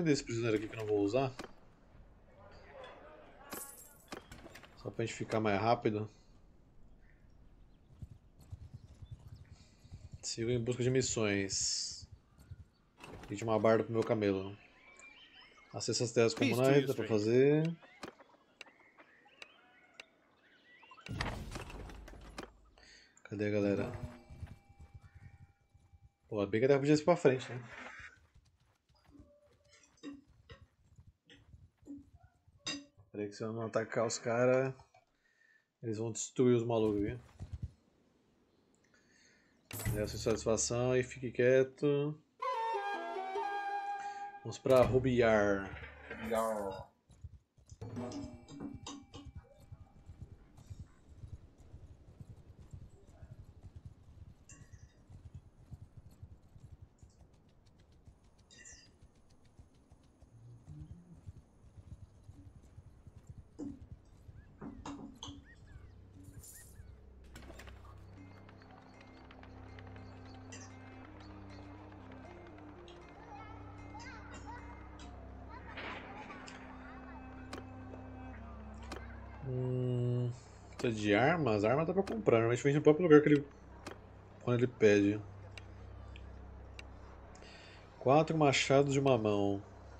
vender esse prisioneiro aqui que eu não vou usar. Só pra gente ficar mais rápido. Sigo em busca de missões. E de uma barda pro meu camelo. Acessa as terras comunais, dá pra fazer. Cadê a galera? Pô, bem que até podia ir pra frente, né? Peraí que se eu não atacar os caras, eles vão destruir os malucos, viu? Dê a sua satisfação e fique quieto. Vamos pra Rubiar. Precisa de armas? Arma dá pra comprar, normalmente vende no próprio lugar que ele. Quando ele pede. 4 machados de uma mão.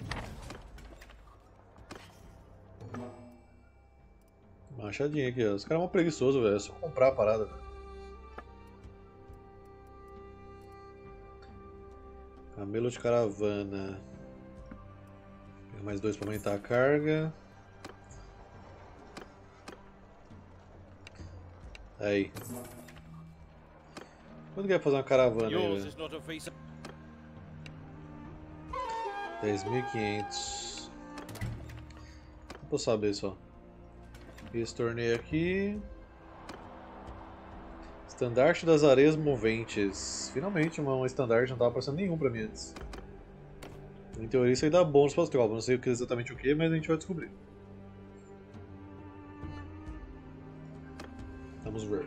Machadinho aqui, ó. Os caras são preguiçosos, velho. É só comprar a parada, velho. Camelo de caravana. Pega mais 2 pra aumentar a carga. Aí. Quando que vai fazer uma caravana aí, velho? 10.500. Não vou saber só. Esse torneio aqui. Estandarte das Areias Moventes. Finalmente um estandarte, não tava aparecendo nenhum pra mim antes. Em teoria isso aí dá bônus para as tropas, não sei exatamente o que, mas a gente vai descobrir. Vamos ver.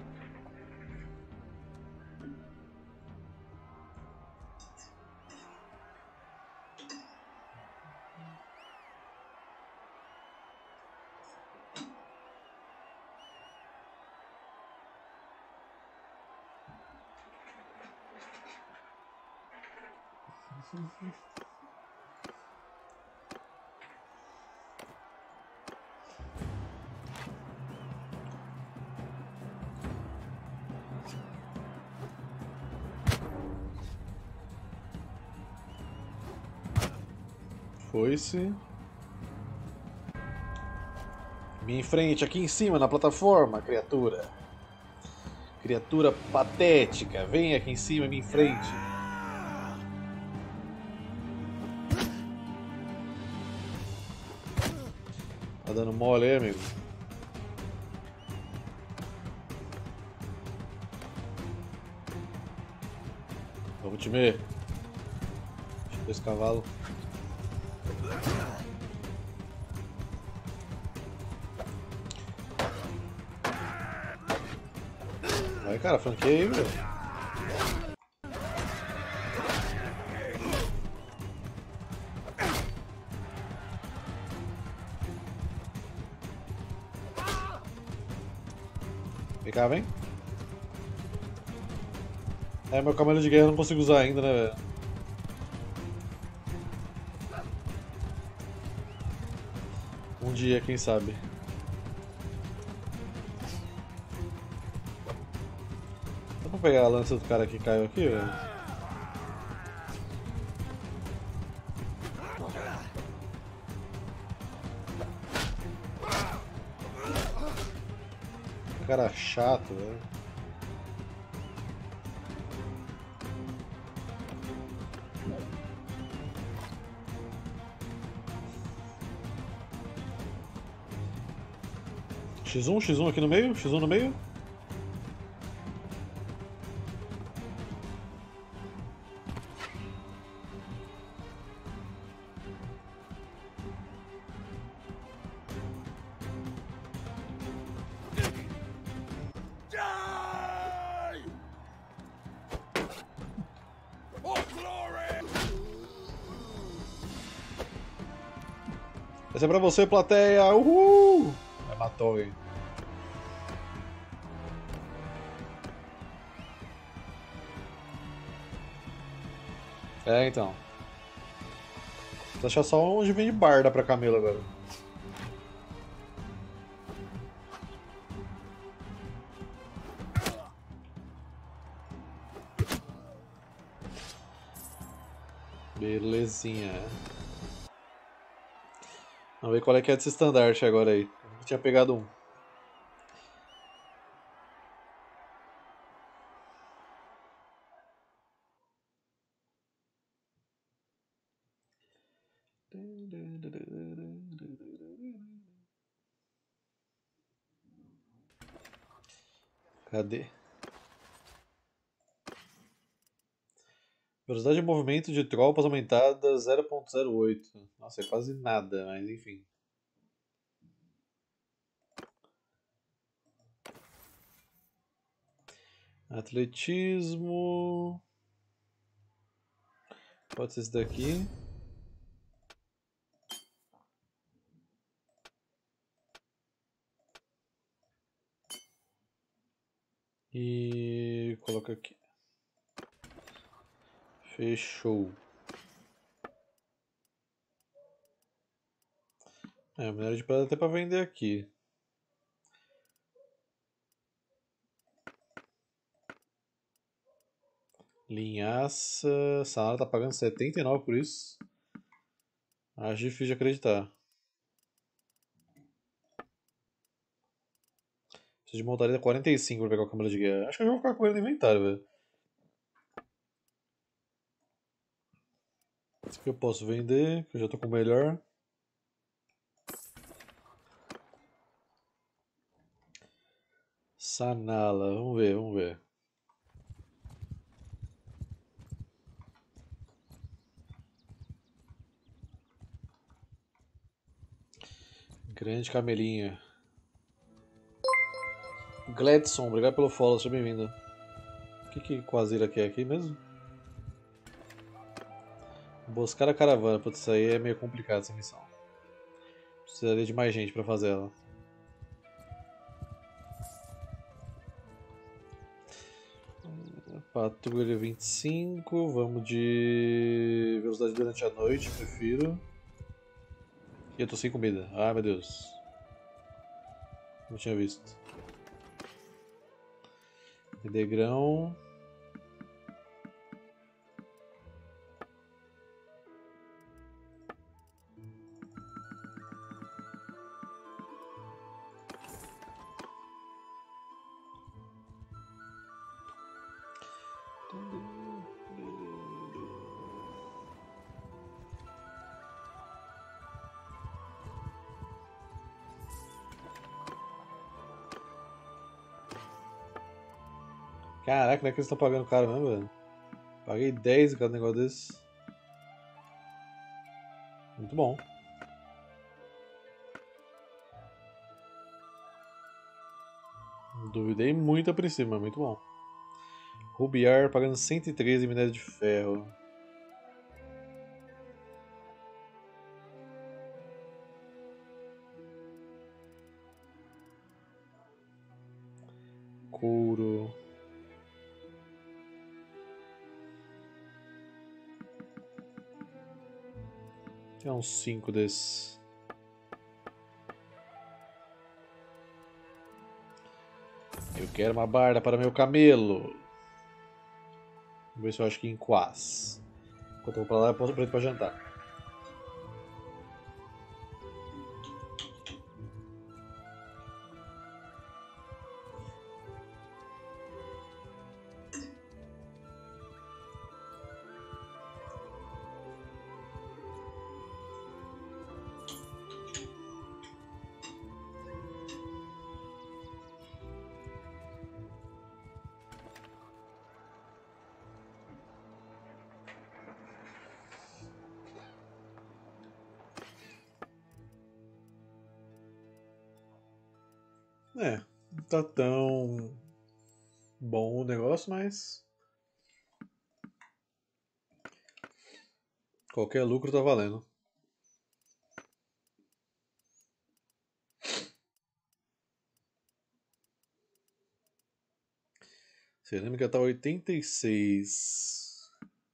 Foi-se. Me enfrente aqui em cima na plataforma, criatura. Criatura patética, vem aqui em cima e me enfrente. Tá dando mole aí, amigo? Vamos, time. Deixa eu ver esse cavalo. Vai, cara, franqueia aí, velho. Vem cá, vem. É, meu camelo de guerra eu não consigo usar ainda, né, velho? Um dia, quem sabe. Dá pra pegar a lança do cara que caiu aqui, velho? Que cara chato, velho. X1 aqui no meio? X1 no meio? Essa é pra você, plateia! Uhul! Matou alguém. É, então. Vou achar só onde vende barda pra camelo agora. Belezinha. Vamos ver qual é que é desse estandarte agora aí. Eu tinha pegado um. Cadê? Velocidade de movimento de tropas aumentada 0.08. Nossa, é quase nada, mas enfim. Atletismo. Pode ser esse daqui. E coloca aqui. Fechou. É, minério de pedra até pra vender aqui. Linhaça. Sanada tá pagando 79 por isso. Acho difícil de acreditar. Preciso de montaria 45 pra pegar o câmera de guerra. Acho que eu já vou ficar com ele no inventário, velho. Esse aqui eu posso vender, que eu já tô com o melhor. Sanala, vamos ver, vamos ver. Grande camelinha. Gladson, obrigado pelo follow, seja bem-vindo. O que Quasira quer aqui mesmo? Buscar a caravana, putz, isso aí é meio complicado essa missão. Precisaria de mais gente pra fazer ela. Patrulha 25, vamos de velocidade durante a noite, prefiro. E eu tô sem comida. Ah, meu Deus. Não tinha visto. Degrão. Caraca, como é que eles estão pagando caro mesmo, velho? Paguei 10 em cada negócio desse. Muito bom. Duvidei muito a princípio, mas muito bom. Rubiar pagando 113 em minério de ferro. Couro. Tem uns 5 desses. Eu quero uma barda para meu camelo. Vamos ver se eu acho que em Quas. Enquanto eu vou pra lá, eu posso pra jantar. É, não tá tão bom o negócio, mas qualquer lucro tá valendo. Cerâmica tá 86.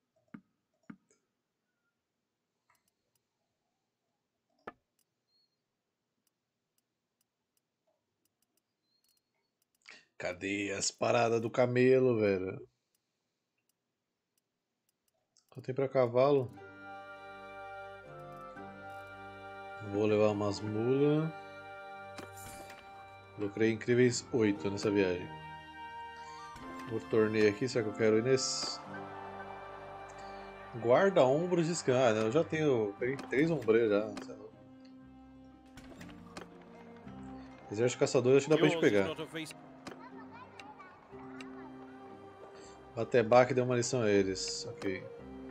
Cadê as paradas do camelo, velho? Só tem pra cavalo. Vou levar umas mulas. Lucrei incríveis 8 nessa viagem. Vou torneio aqui, será que eu quero ir nesse? Guarda-ombros de scan. Ah, eu já tenho. Peguei 3 ombreiros já. Exército caçador acho que dá pra gente pegar. Batebaque deu uma lição a eles. Ok.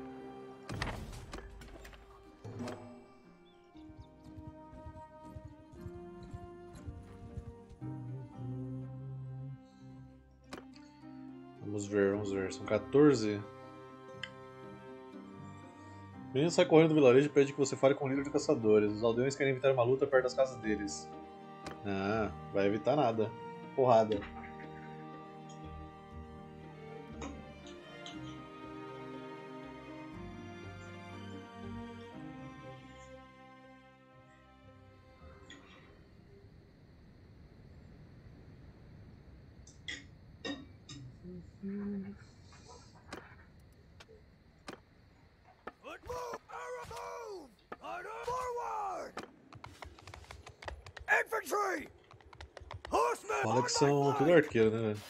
Vamos ver. São 14. O menino sai correndo do vilarejo e pede que você fale com o líder de caçadores. Os aldeões querem evitar uma luta perto das casas deles. Ah, vai evitar nada. Porrada. Fala que são tudo arqueiro, né, velho?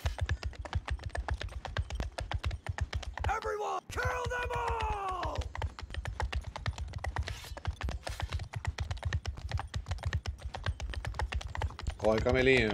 Corre, camelinho.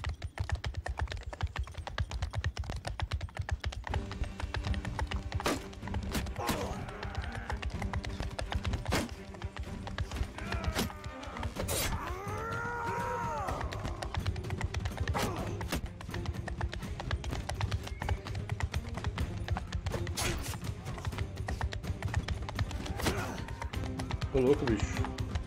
Tô louco, bicho.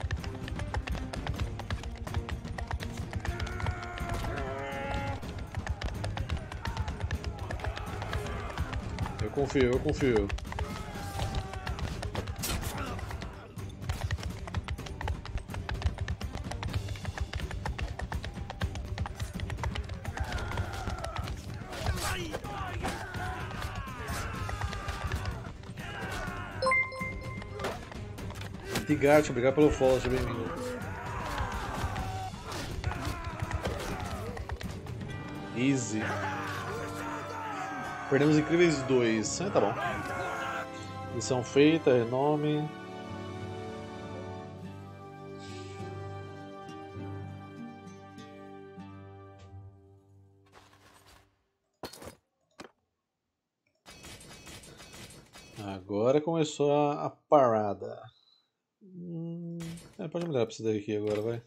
Eu confio. Tigart, obrigado pelo follow, seja bem-vindo. Easy. Perdemos incríveis 2. Tá bom. Missão feita, renome. Agora começou a parada. Pode mudar pra esse daqui agora, vai.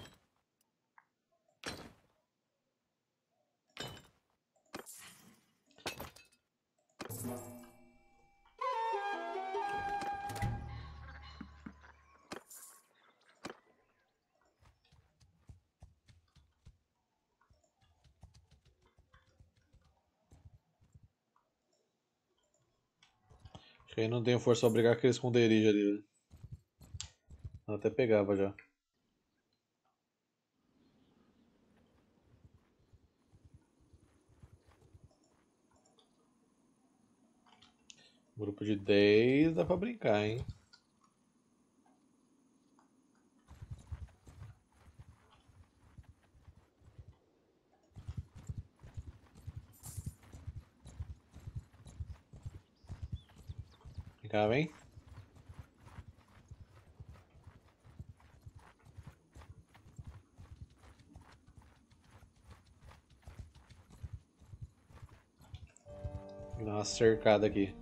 Acho que aí não tenho força pra brigar com aquele esconderijo ali, né? Eu até pegava já. Grupo de 10 dá pra brincar, hein? Brincar, vem? Vou dar uma cercada aqui.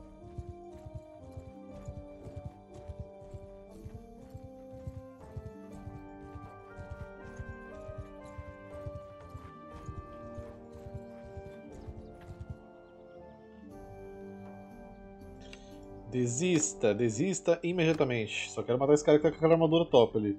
Desista imediatamente. Só quero matar esse cara que tá com aquela armadura top ali.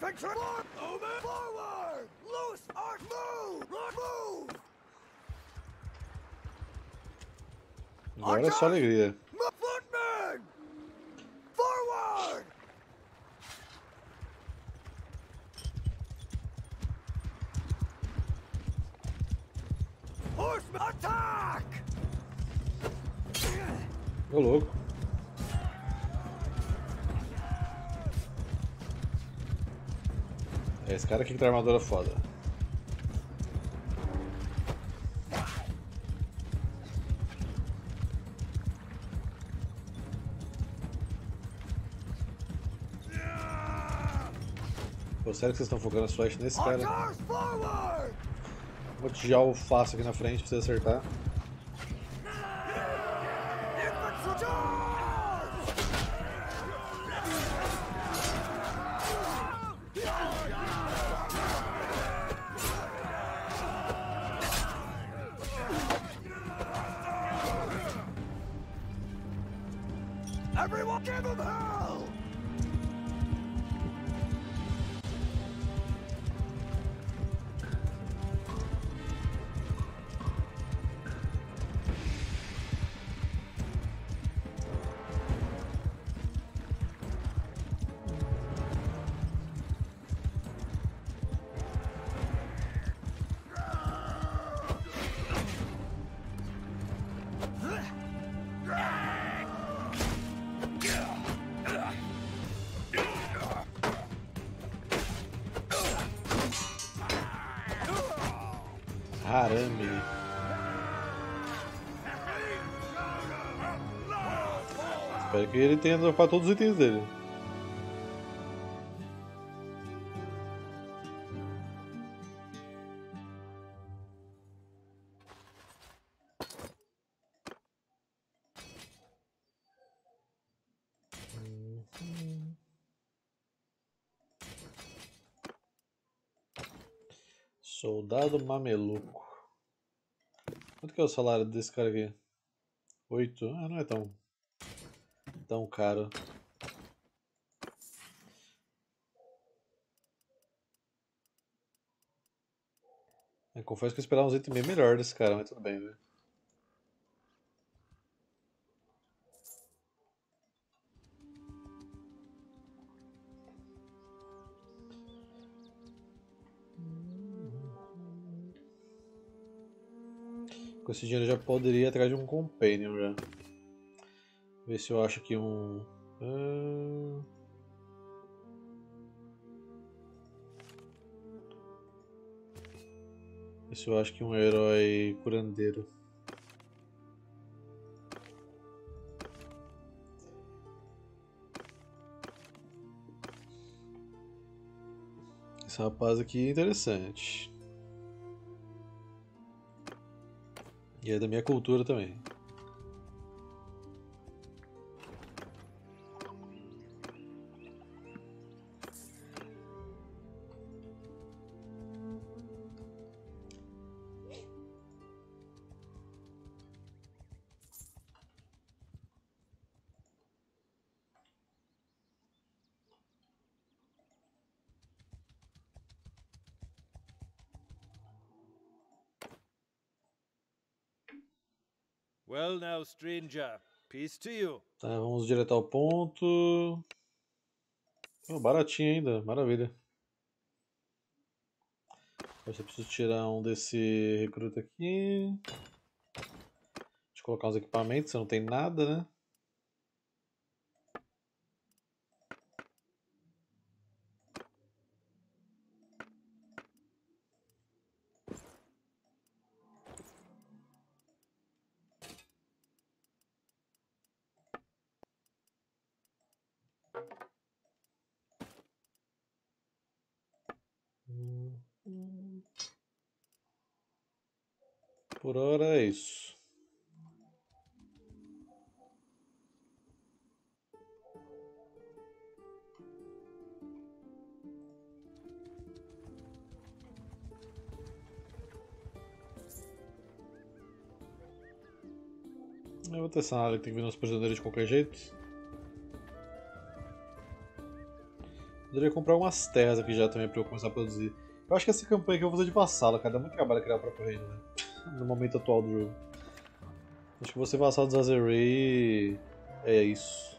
Infantry! Move forward! Loose arch! Move! Move! Agora é só alegria. Footmen! Forward! Horsemen, attack! Ô louco. É, esse cara aqui que tem armadura foda. Pô, sério que vocês estão focando as flechas nesse cara? Archers forward! Vou te alface aqui na frente pra você acertar. Infantry charge! Everyone give him hell! Arame. Espero que ele tenha dropado todos os itens dele. Soldado mameluco. Quanto que é o salário desse cara aqui? 8? Ah, não é tão caro. Eu confesso que eu esperava uns itens bem melhor desse cara, mas tudo bem, velho. Com esse dinheiro eu já poderia ir atrás de um companion já. Ver se eu acho aqui um. Ver se eu acho que um herói curandeiro. Esse rapaz aqui é interessante. E é da minha cultura também. Well now, stranger, peace to you. Tá, vamos direto ao ponto. Oh, baratinho ainda, maravilha. Eu só preciso tirar um desse recruta aqui. Deixa eu colocar uns equipamentos, você não tem nada, né? Por hora é isso. Eu vou testar nada que tem que vir nos prisioneiros de qualquer jeito. Poderia comprar umas terras aqui já também pra eu começar a produzir. Eu acho que essa campanha aqui eu vou fazer de vassalo, cara. Dá muito trabalho criar o próprio reino, né? No momento atual do jogo. Acho que você vassalo dos Azerei é isso.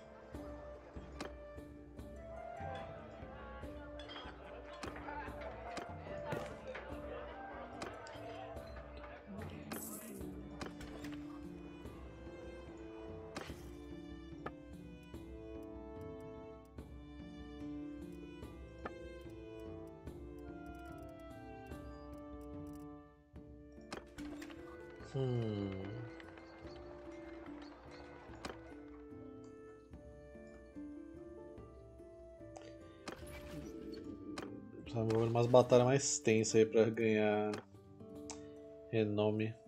Tá envolvendo umas batalhas mais tensas aí pra ganhar renome.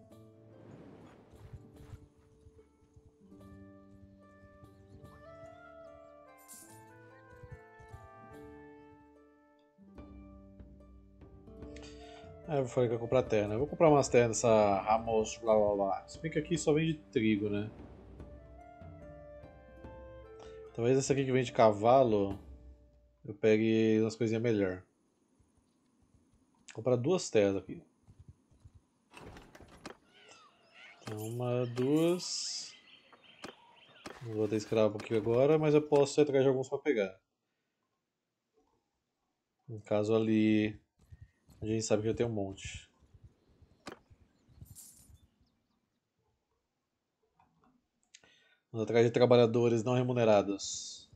Eu falei que ia comprar terra, né? Eu vou comprar umas terras nessa Ramos blá blá blá. Se bem que aqui só vende trigo, né? Talvez essa aqui que vende cavalo eu pegue umas coisinhas melhor. Vou comprar duas terras aqui. Então, uma, duas. Não vou ter escravo aqui agora, mas eu posso ir atrás de alguns pra pegar. No caso ali, a gente sabe que eu tenho um monte. Vamos atrás de trabalhadores não remunerados.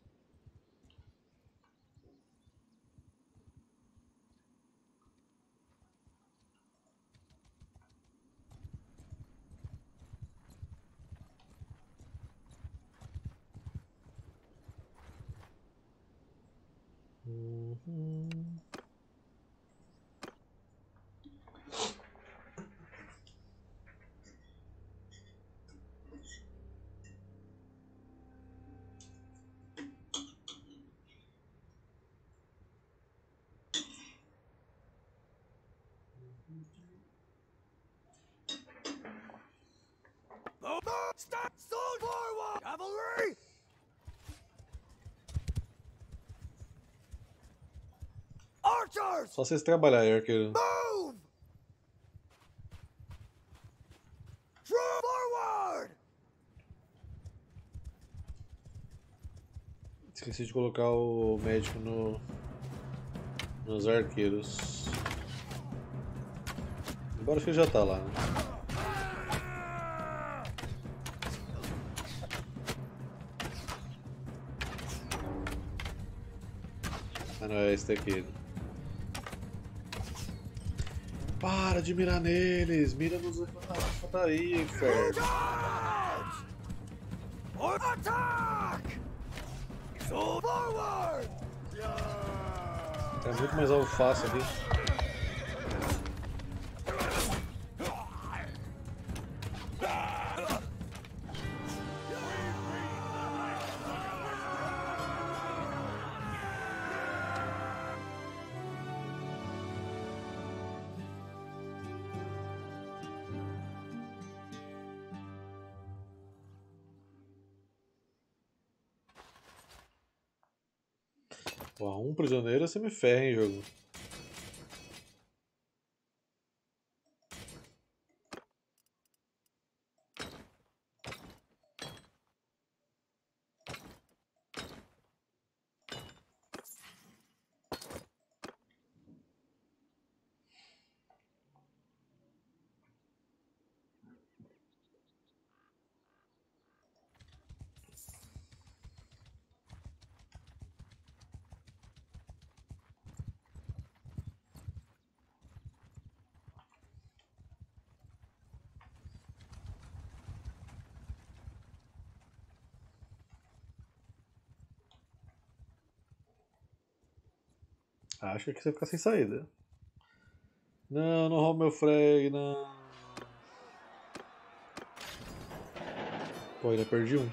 Stop! Sword forward! Cavalry! Archers! Só vocês trabalharem, arqueiro. Move! True forward! Esqueci de colocar o médico nos arqueiros. Embora acho que ele já tá lá, né? Ah não, é esse daqui. Para de mirar neles! Mira nos infantaria, inferno! Charge! Or attack! So forward! Tá muito mais alface aqui. Pô, um prisioneiro você me ferra, hein, jogo. Acho que você fica sem saída. Não, não rouba meu frag, não. Pô, ainda perdi um.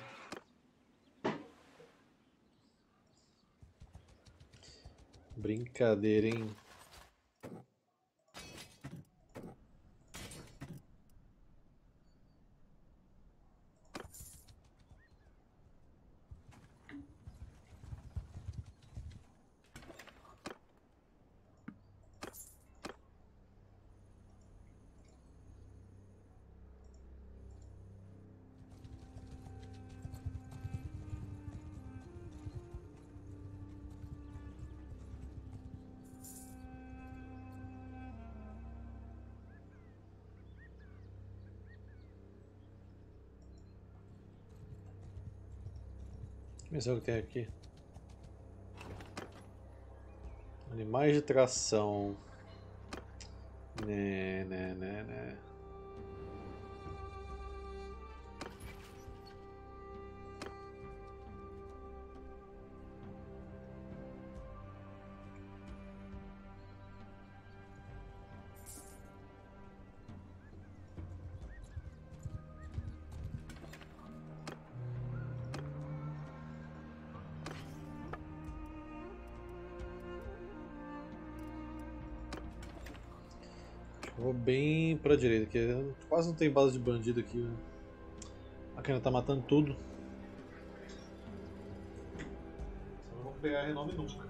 Brincadeira, hein? Deixa eu ver o que tem aqui. Animais de tração. Né. Vou bem pra direita, que quase não tem base de bandido aqui. Né? A Kena tá matando tudo. Só não vou pegar renome nunca.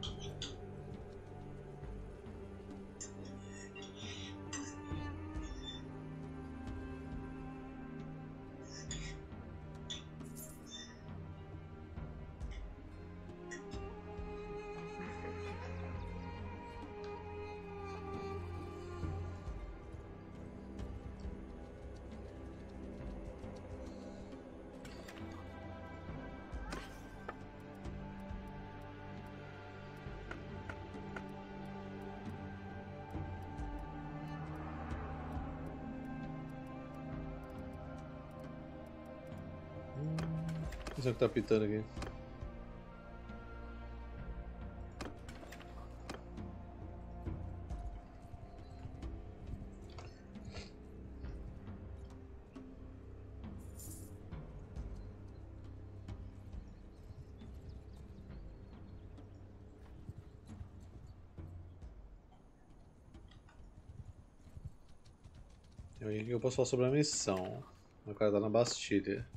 Isso é o que tá pitando aqui. Tem alguém que eu posso falar sobre a missão. O cara tá na Bastilha.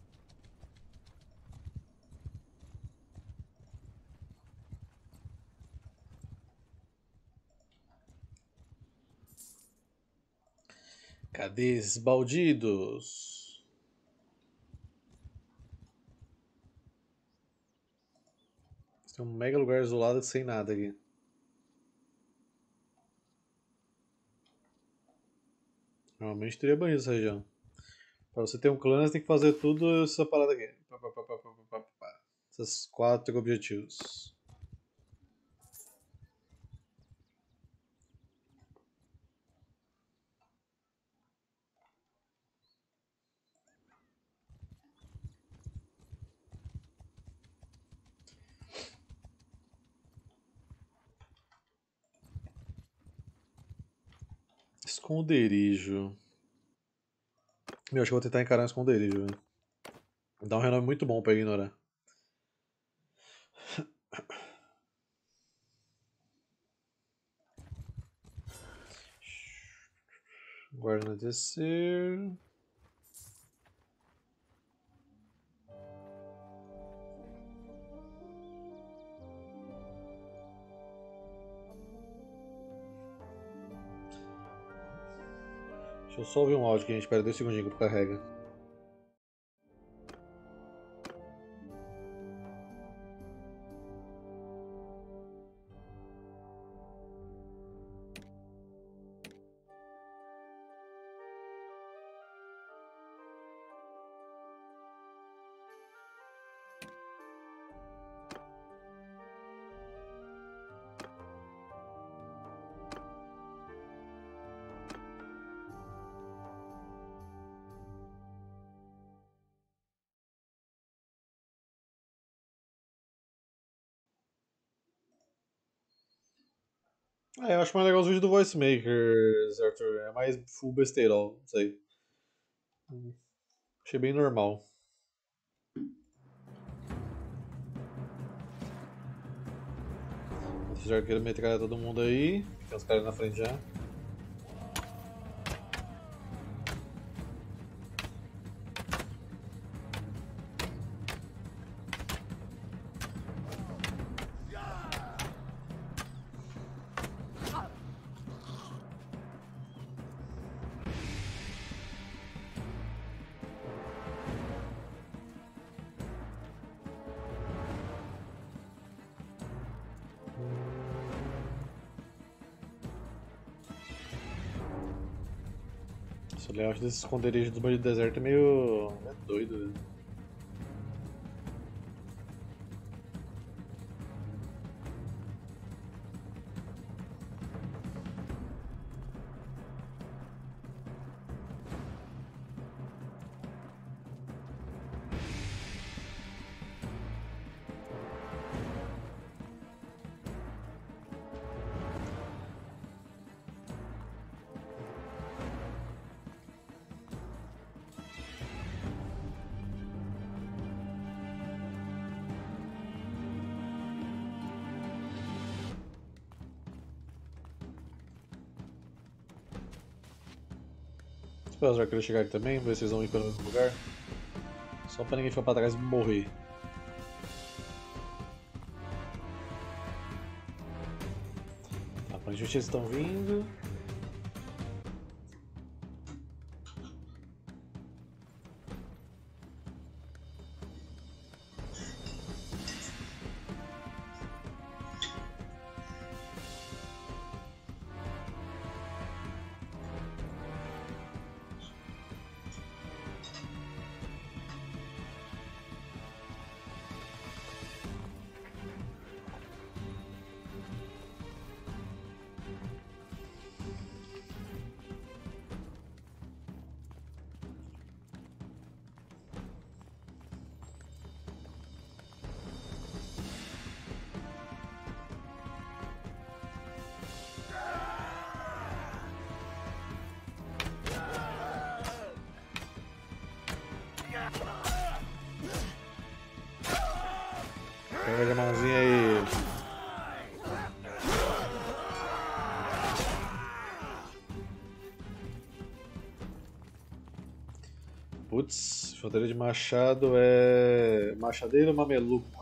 Cadê esses baldidos? Tem um mega lugar isolado sem nada aqui. Normalmente teria bandido nessa região. Pra você ter um clã, você tem que fazer tudo essa parada aqui. Esses 4 objetivos. Esconderijo. Meu, acho que eu vou tentar encarar um esconderijo, velho. Dá um renome muito bom pra ignorar. Guarda descer. Deixa eu só ouvir um áudio que a gente espera 2 segundinhos que carrega. Ah, eu acho mais legal os vídeos do Voice Makers, Arthur. É mais full besteirol, não sei. Achei bem normal. Os arqueiros metralham todo mundo aí. Tem os caras na frente já. Esse layout desse esconderijo do bandido do deserto é meio. É doido, né? Esperar os arqueiros chegarem também, ver se eles vão ir pelo mesmo lugar. Só pra ninguém ficar pra trás e morrer. Tá, aparentemente eles estão vindo. Pega a mãozinha aí. Putz, infantaria de machado é. Machadeiro ou mameluco?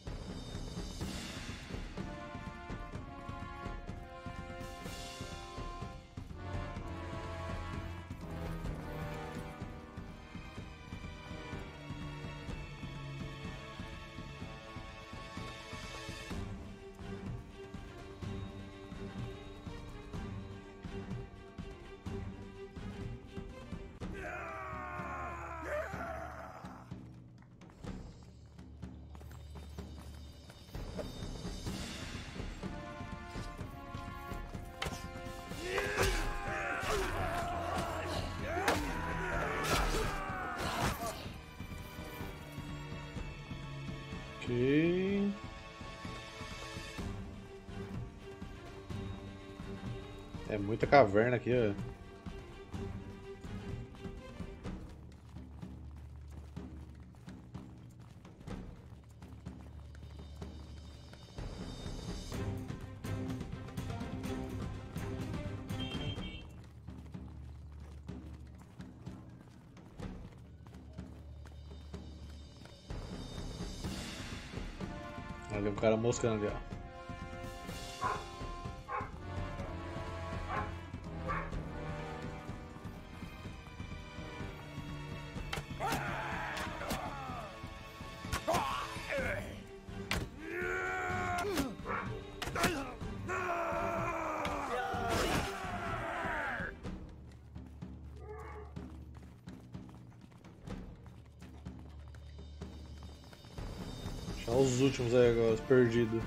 Ok. É muita caverna aqui, ó. Olha um cara moscando ali, ó. Achar os últimos aí agora, os perdidos.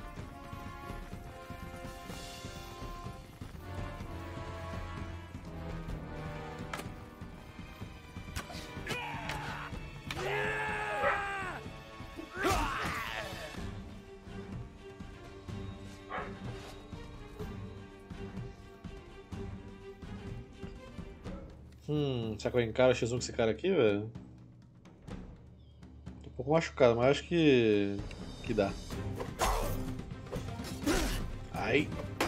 Será que eu encaro X1 com esse cara aqui, velho? Tô um pouco machucado, mas acho que dá. Ai.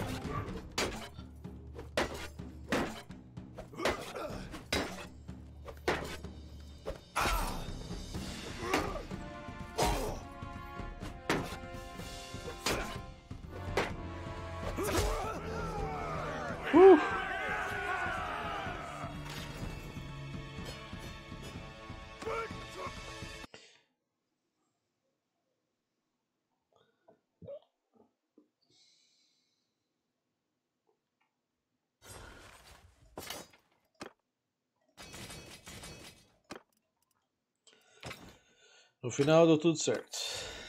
No final deu tudo certo.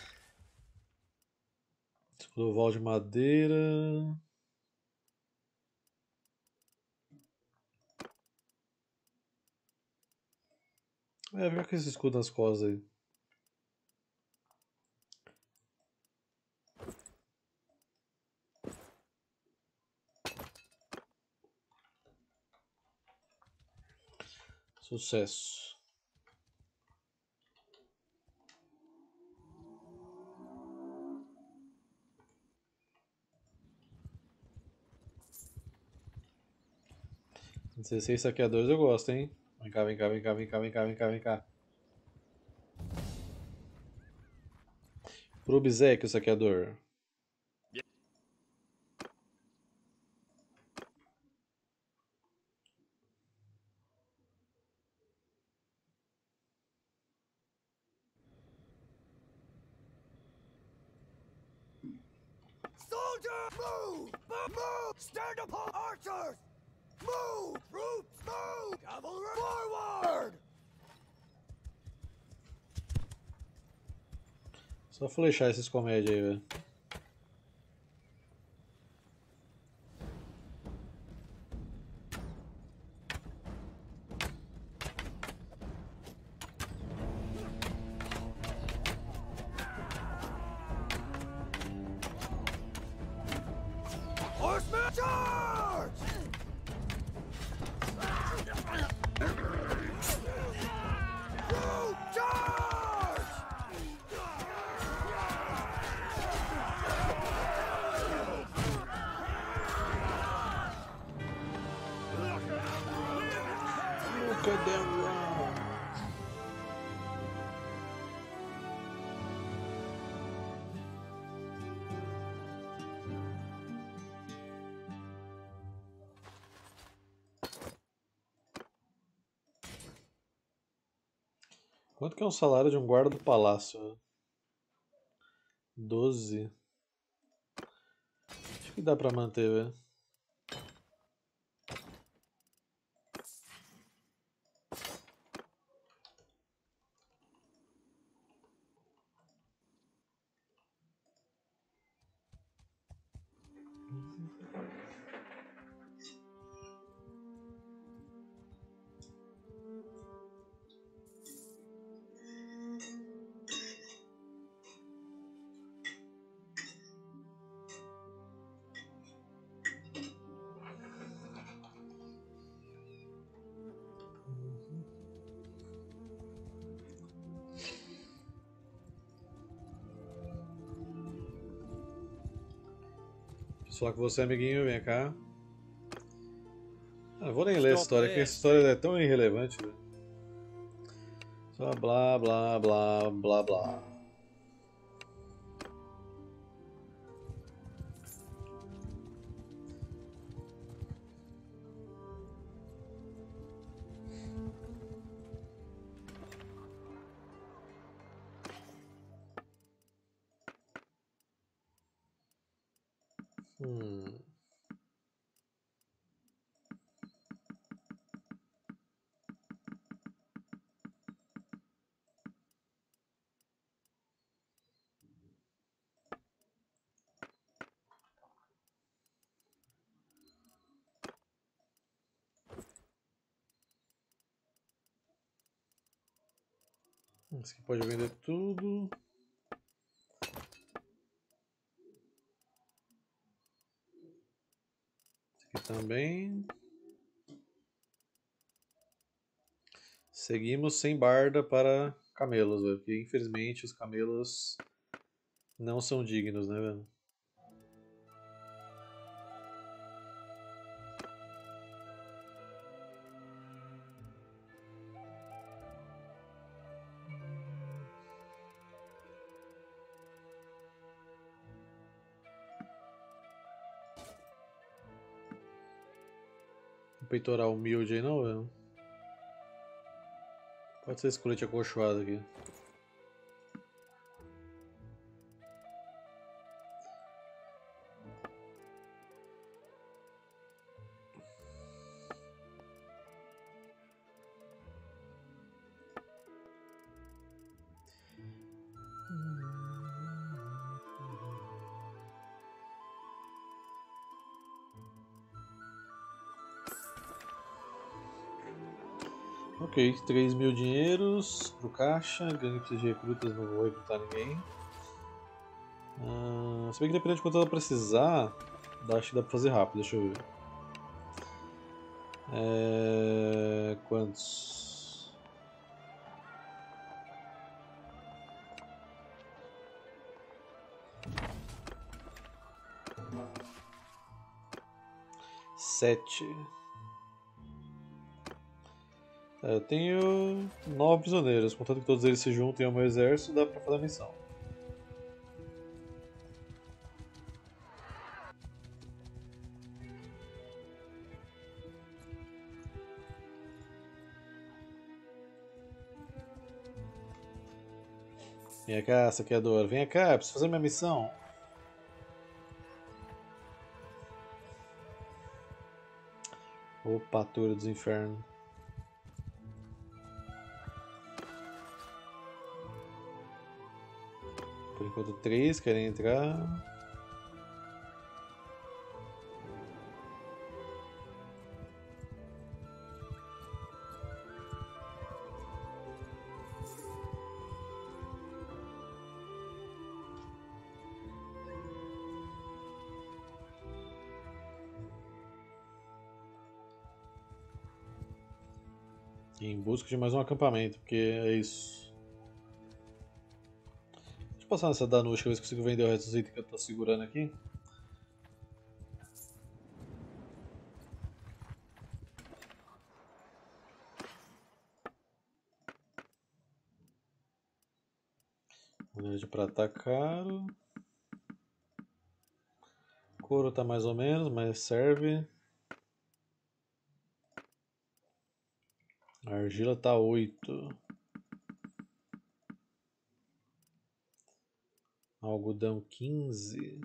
Escudo de madeira. Fica com esse escudo nas costas aí. Sucesso. "16 saqueadores eu gosto, hein? Vem cá, vem cá, vem cá, vem cá, vem cá, vem cá, vem cá. Pro obséquio, saqueador. Soldier, move! Move! Stand upon archers! Move! Troops, move! Cavalry, forward! Só flechar esses comédia aí, velho. Horsemen, charge! Troop, charge! Look at them run. Quanto que é um salário de um guarda do palácio? 12. Acho que dá pra manter, velho. Só que você, amiguinho, vem cá. Ah, vou nem ler a história, porque essa história é tão irrelevante. Né? Só blá blá blá blá blá. Hum. Esse aqui pode vender tudo. Esse aqui também. Seguimos sem barda para camelos, velho, porque infelizmente os camelos não são dignos, né, velho? Um peitoral humilde aí não, velho? Pode ser esse colete acolchoado aqui. Ok, 3.000 dinheiros pro caixa, ganho de recrutas, não vou recrutar ninguém. Se bem que dependendo de quanto ela precisar, acho que dá pra fazer rápido, deixa eu ver. Quantos? Sete. Tá, eu tenho 9 prisioneiros, contanto que todos eles se juntem ao meu exército, dá pra fazer a missão. Vem cá, saqueador, vem cá, preciso fazer minha missão. Ô patrulha dos infernos. Por enquanto 3 querem entrar. E em busca de mais um acampamento, porque é isso. Deixa eu passar nessa Danush, ver se consigo vender o resto dos itens que eu tô segurando aqui. Maneira de prata caro. Couro tá mais ou menos, mas serve. A argila tá 8. Algodão 15.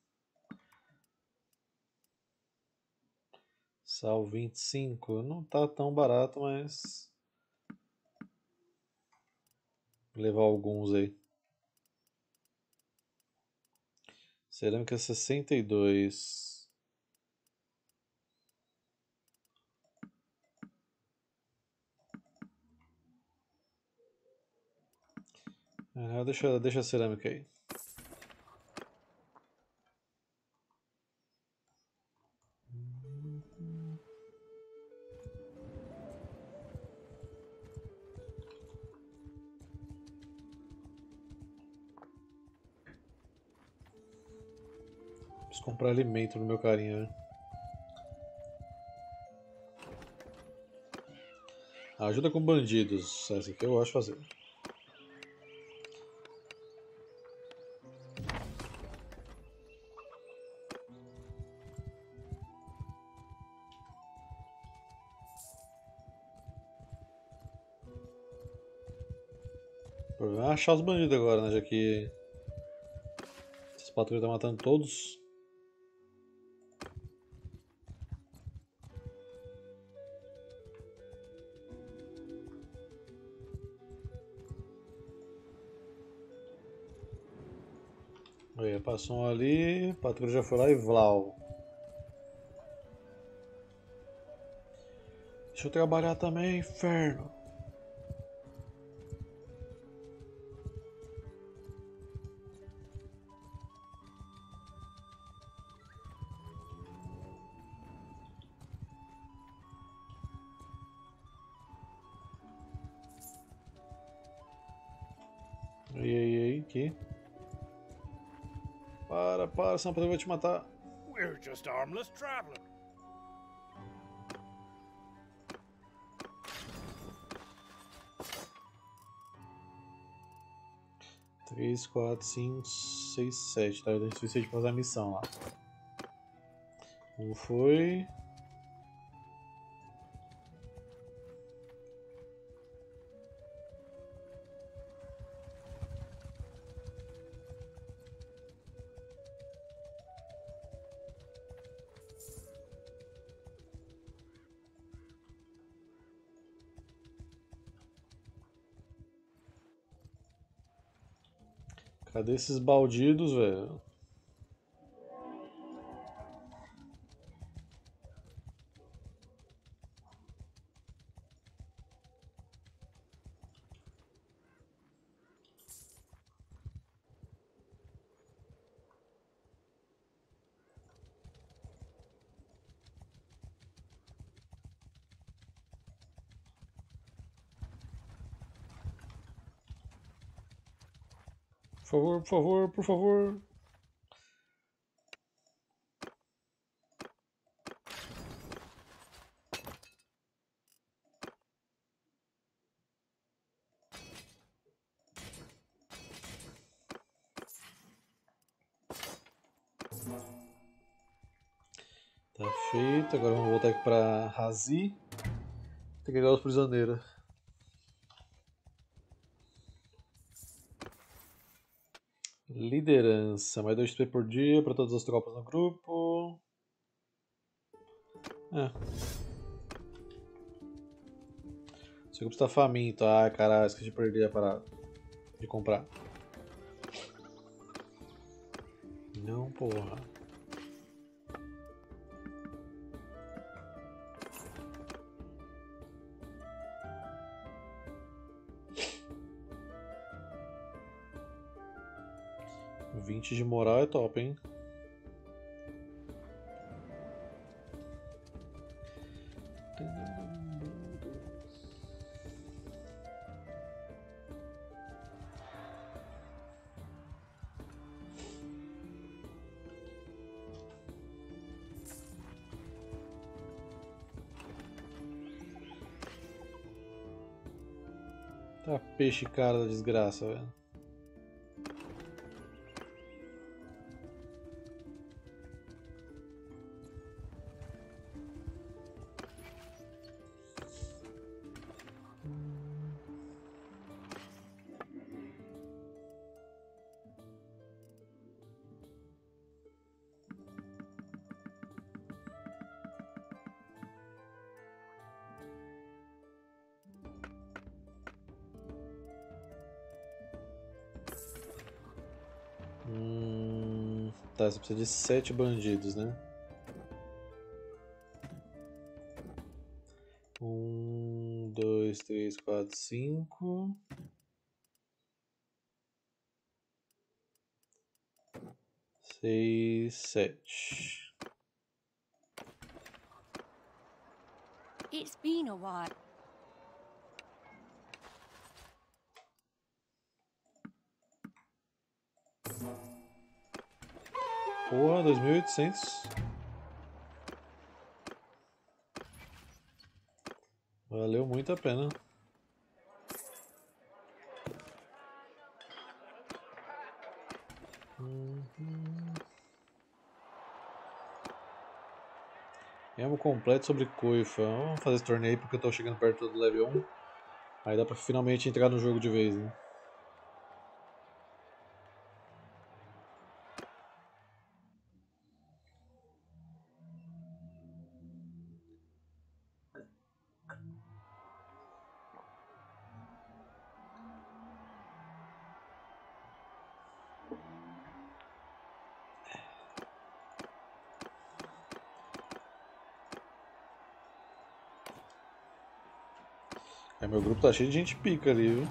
Sal 25. Não tá tão barato, mas vou levar alguns aí. Cerâmica 62. Ah, deixa a cerâmica aí. Preciso comprar alimento no meu carinha, né? Ajuda com bandidos. Essa aqui eu gosto de fazer. O problema é achar os bandidos agora, né? Já que essas patrulhas estão matando todos. Aí, passou um ali, a patrulha já foi lá e Vlau. Deixa eu trabalhar também, inferno. Ei, aqui. Para, senão eu vou te matar. We're just harmless travelers. 3, 4, 5, 6, 7. Tá, deu suficiente pra fazer a missão lá. Um foi. Cadê esses baldidos, velho? Por favor, por favor, por favor. Feito, agora vamos voltar aqui pra Razi. Tem que pegar os prisioneiros. Liderança, mais 2 XP por dia para todas as tropas no grupo. Esse grupo está faminto. Ah, caralho, esqueci de perder a parada. De comprar. Não, porra. $20 de moral é top, hein? Tá peixe cara da desgraça, velho. Tá, você precisa de 7 bandidos, né? 1, 2, 3, 4, 5. 6, 7. It's been a while. Porra, 2.800. Valeu muito a pena. Emo completo sobre coifa. Vamos fazer esse torneio aí porque eu tô chegando perto do level 1. Aí dá pra finalmente entrar no jogo de vez, né? Meu grupo tá cheio de gente pica ali, viu?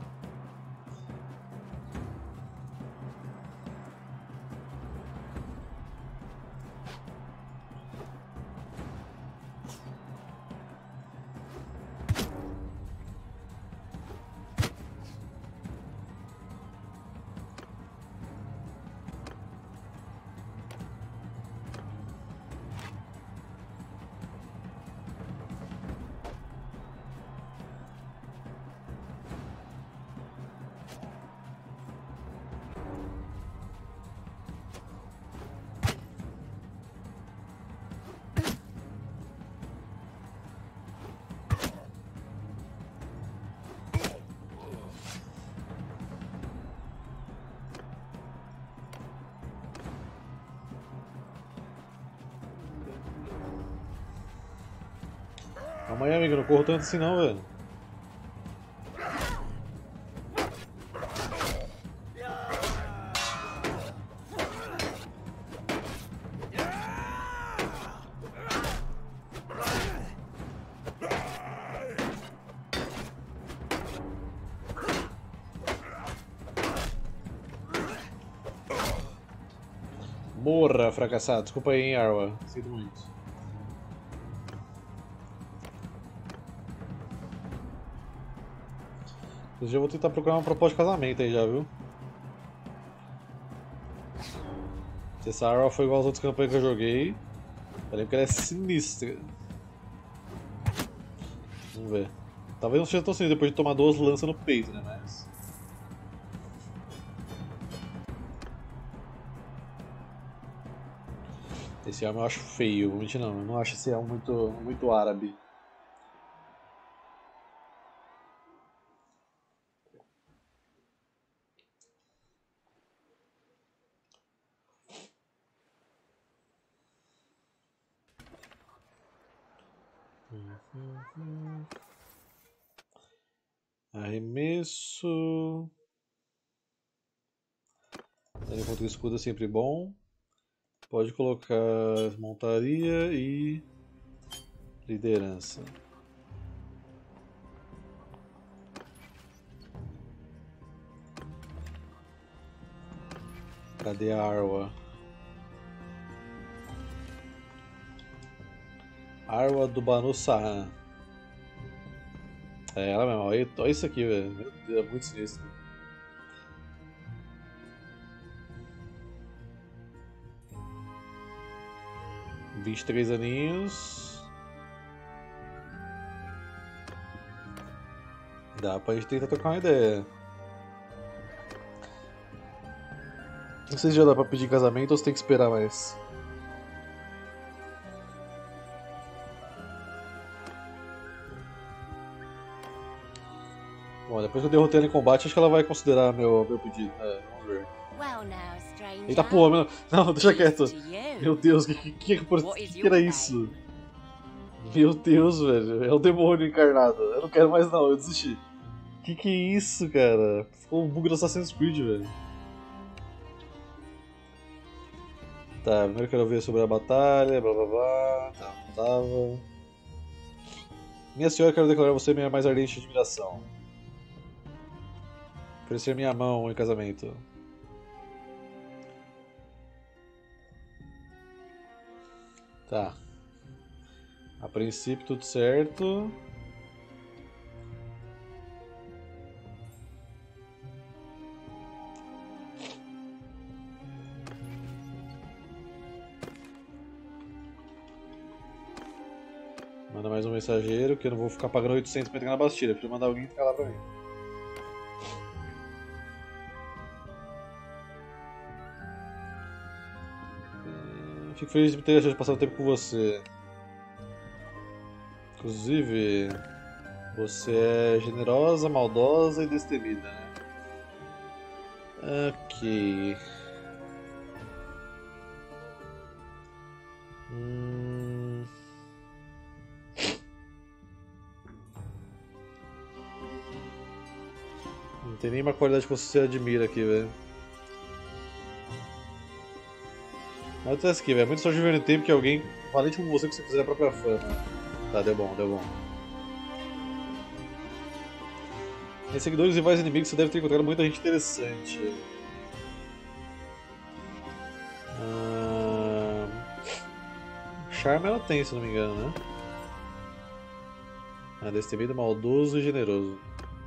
Calma aí, amigo, não corro tanto assim não, velho. Morra, fracassado. Desculpa aí, hein, Arwa. Sinto muito. Eu já vou tentar procurar uma proposta de casamento aí já, viu? Se essa Arwa foi igual às outras campanhas que eu joguei, eu lembro que ela é sinistra. Vamos ver. Talvez não seja tão sinistra depois de tomar 2 lanças no peito, né? Mas... Esse elmo eu acho feio, vou mentir não. Eu não acho esse elmo muito árabe. Arremesso. Dano contra o escudo é sempre bom. Pode colocar montaria e liderança. Cadê a Arwa? Arwa do Banu Sahan. É ela mesmo, olha isso aqui, velho. Meu Deus, é muito sinistro. Com 23 aninhos. Dá pra gente tentar trocar uma ideia. Não sei se já dá pra pedir casamento ou se tem que esperar mais. Bom, depois que eu derrotei ela em combate, acho que ela vai considerar meu pedido. É, vamos ver. Well now, stranger. Eita porra, não, deixa quieto. To you. Meu Deus, que era isso? Meu Deus, velho, é o demônio encarnado. Eu não quero mais não, eu desisti. Que é isso, cara? Ficou um bug do Assassin's Creed, velho. Tá, primeiro eu quero ver sobre a batalha, blá blá blá. Tá, não tava. Minha senhora, quero declarar você minha mais ardente admiração. Oferecer minha mão em casamento. Tá. A princípio tudo certo. Manda mais um mensageiro que eu não vou ficar pagando 800 pra entrar na Bastilha. Preciso mandar alguém ficar lá pra mim. Fico feliz de ter a chance de passar o tempo com você. Inclusive, você é generosa, maldosa e destemida, né? Ok. Não tem nenhuma qualidade que você admira aqui, velho. Mas até aqui, velho. É muito só de ver no tempo que alguém valente como você fizer a própria fama. Tá, deu bom, deu bom. Em seguidores e rivais inimigos você deve ter encontrado muita gente interessante. Charme ela tem, se não me engano, né? Destemido, maldoso e generoso.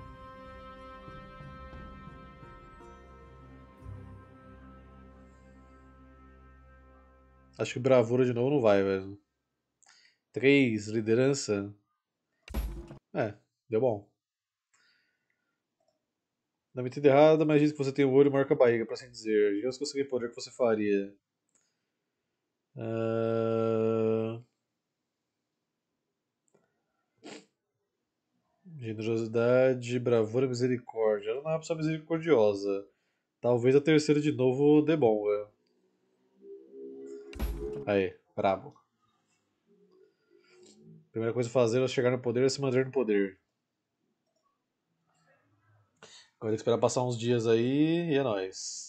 Acho que bravura de novo não vai, velho. 3, liderança. É, deu bom. Não me entendo errado, mas diz que você tem o olho maior que a barriga, pra assim dizer. Digamos que conseguir poder, o que você faria? Generosidade, bravura, misericórdia. Ela não é uma pessoa misericordiosa. Talvez a terceira de novo dê bom, velho. Aí, brabo. Primeira coisa a fazer é chegar no poder e se manter no poder. Agora tem que esperar passar uns dias aí e é nóis.